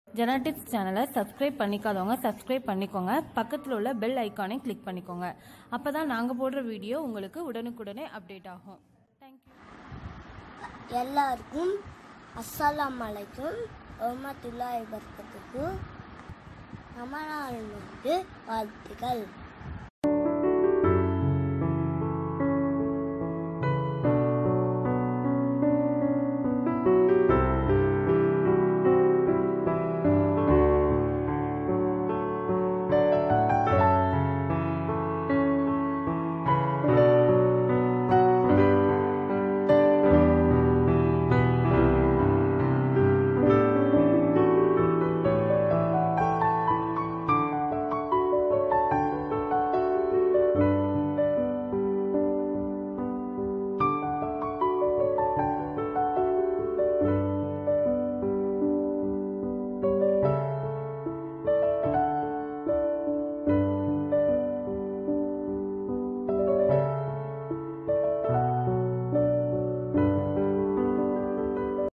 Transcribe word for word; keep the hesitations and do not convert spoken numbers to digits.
Genetics சேனலை subscribe பண்ணிக்காதவங்க subscribe பண்ணிக்கோங்க. பக்கத்தில் உள்ள பெல் ஐக்கானை கிளிக் பண்ணிக்கோங்க. அப்போ தான் நாங்கள் போடுற வீடியோ உங்களுக்கு உடனுக்குடனே அப்டேட் ஆகும். தேங்க்யூ. எல்லாருக்கும் அஸ்ஸலாமு அலைக்கும் வரஹ்மத்துல்லாஹி வபரகாத்துஹு. ரமலான் வாழ்த்துக்கள்.